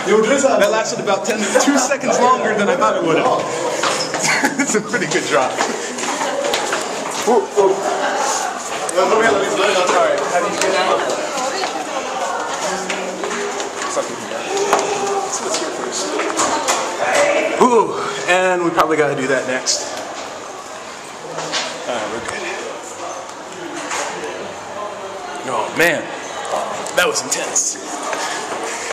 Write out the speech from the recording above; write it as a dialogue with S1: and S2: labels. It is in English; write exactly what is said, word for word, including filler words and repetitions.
S1: That lasted about ten, two seconds longer than I thought it would have. It's a pretty good drop. Ooh, ooh. Alright, how do you get out? Let's hear first. Ooh, and we probably gotta do that next. Alright, we're good. Oh man, that was intense.